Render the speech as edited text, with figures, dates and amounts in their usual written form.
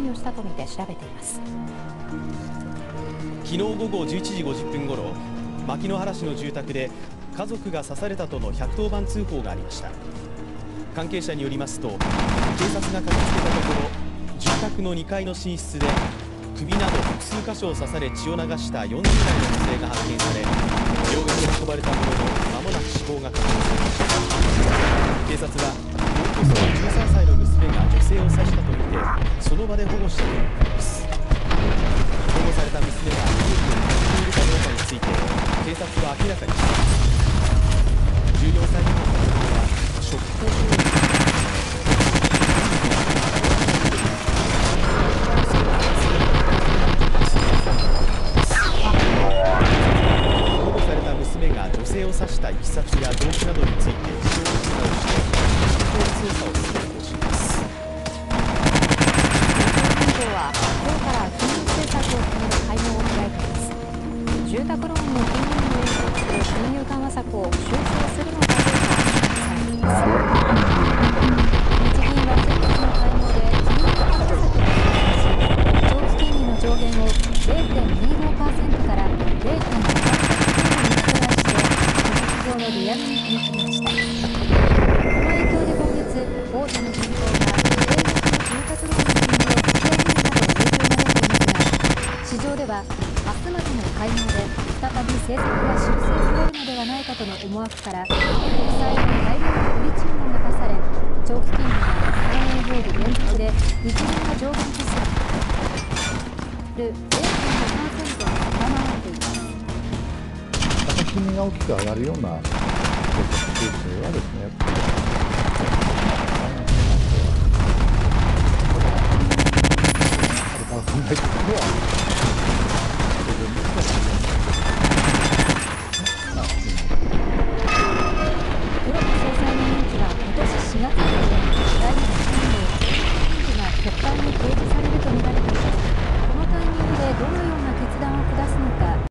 与したとみて調べています。 昨日午後11時50分ごろ、牧之原市の住宅で家族が刺されたとの110番通報がありました。関係者によりますと、警察が駆けつけたところ、住宅の2階の寝室で首など複数箇所を刺され血を流した40代の女性が発見され、病院に運ばれたものの間もなく死亡が確認されました。警察は同居する13歳の娘が女性を刺したとみて、その場で保護したということです。保護された娘が利益を感じているかどうかについて警察は明らかにしています。14歳未満の子供は初期交渉に保護された娘が女性を刺したいきさつや動機などについて事情を調査をして慎重に捜査を進める方針です。 今日は今日から金融政策を決める会合を開いています。住宅ローンの金利に影響する金融緩和策を修正するのかどうかされています。日銀は先月の会合で金融緩和策を決定し、長期金利の上限を 0.25% から 0.5% に引き上げして、事実上の利上げに踏み切りました。この影響で今月、大手の銀行が住宅ローンの金利を引き上げるなど影響が出ていますが、市場では明日までの会合で再び政策が修正されるのではないかとの思惑から、国債の大量の売り注文が出され、長期金利が3営業日連続で日銀が上限とする 0.5% を上回っています。 また金利が大きく上がるような政策形成はですね、やっぱり考えていくのは黒田総裁の任期は今年4月までで、来月中にも金利が国会に提示